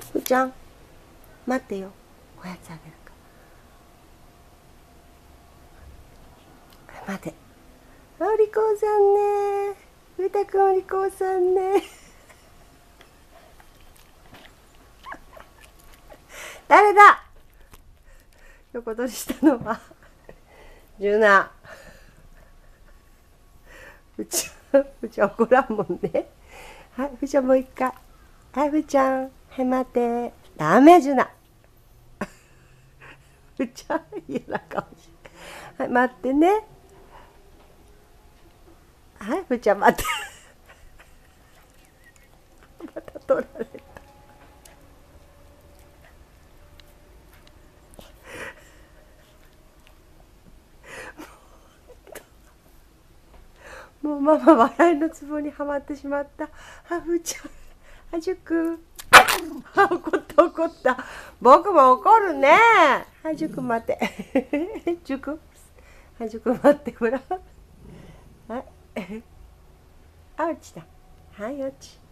ふーちゃん待ってよ、おやつあげるから。待て。お利口さんね。ふうたくんお利口さんね。誰だ。横取りしたのはジュナ。ふーちゃん怒らんもんね。はい、ふーちゃんもう一回。はい、ふーちゃん。はい、待て。ダメ、ジュナ。ふーちゃん、嫌な顔して。はい、待ってね。はい、ふーちゃん待って。また取られた。もうママ笑いのツボにはまってしまった。あ、ふーちゃん。あ、ジュク。あ、怒った怒った。僕も怒るね。はい、ジュク待て。ジュク。はい、ジュク待ってごらん。はい。あ、落ちた。はい、落ち。